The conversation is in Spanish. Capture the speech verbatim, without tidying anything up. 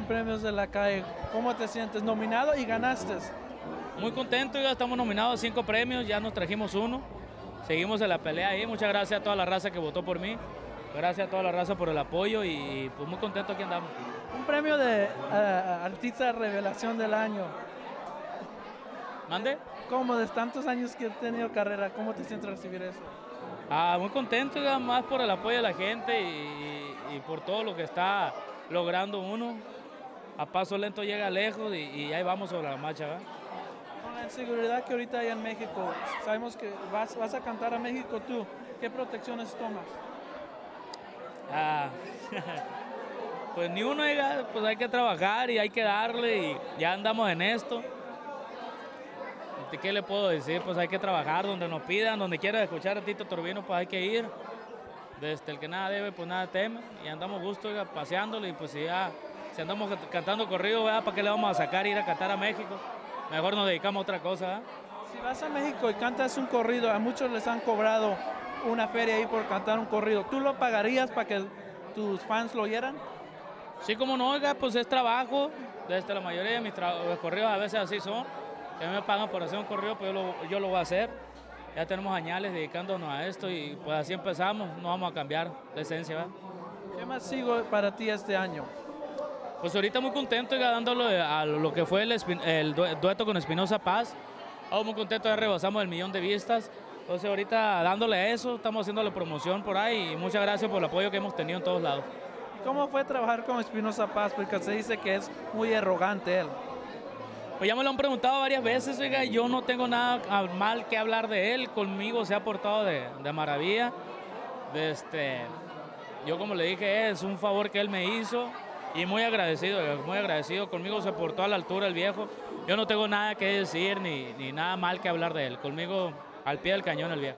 Premios de la calle, ¿cómo te sientes? Nominado y ganaste. Muy contento, ya estamos nominados a cinco premios, ya nos trajimos uno. Seguimos en la pelea ahí. Muchas gracias a toda la raza que votó por mí. Gracias a toda la raza por el apoyo y pues muy contento aquí andamos. Un premio de uh, Artista Revelación del Año. ¿Mande? ¿Cómo de tantos años que he tenido carrera, cómo te sientes recibir eso? Ah, muy contento, ya, más por el apoyo de la gente y, y por todo lo que está logrando uno. A paso lento llega lejos y, y ahí vamos sobre la marcha, ¿verdad? Con la inseguridad que ahorita hay en México, sabemos que vas, vas a cantar a México tú. ¿Qué protecciones tomas? Ah, pues ni uno, pues hay que trabajar y hay que darle y ya andamos en esto. ¿Qué le puedo decir? Pues hay que trabajar donde nos pidan, donde quiera escuchar a Tito Turbino, pues hay que ir. Desde el que nada debe, pues nada teme. Y andamos gusto, oiga, paseándolo y pues si ya, si andamos cantando corrido, ¿verdad? ¿Para qué le vamos a sacar ir a cantar a México? Mejor nos dedicamos a otra cosa, ¿verdad? Si vas a México y cantas un corrido, a muchos les han cobrado una feria ahí por cantar un corrido. ¿Tú lo pagarías para que tus fans lo oyeran? Sí, como no, oiga, pues es trabajo. Desde la mayoría de mis corridos a veces así son. Si a mí me pagan por hacer un corrido, pues yo lo, yo lo voy a hacer. Ya tenemos añales dedicándonos a esto y pues así empezamos, no vamos a cambiar la esencia, ¿verdad? ¿Qué más sigo para ti este año? Pues ahorita muy contento, ya dándole a lo que fue el, el dueto con Espinosa Paz. Oh, muy contento, ya rebasamos el millón de vistas. Entonces ahorita dándole a eso, estamos haciéndole promoción por ahí y muchas gracias por el apoyo que hemos tenido en todos lados. ¿Y cómo fue trabajar con Espinosa Paz? Porque se dice que es muy arrogante él. Pues ya me lo han preguntado varias veces, oiga, yo no tengo nada mal que hablar de él, conmigo se ha portado de, de maravilla. De este, yo como le dije, es un favor que él me hizo y muy agradecido, muy agradecido, conmigo se portó a la altura el viejo. Yo no tengo nada que decir ni, ni nada mal que hablar de él, conmigo al pie del cañón el viejo.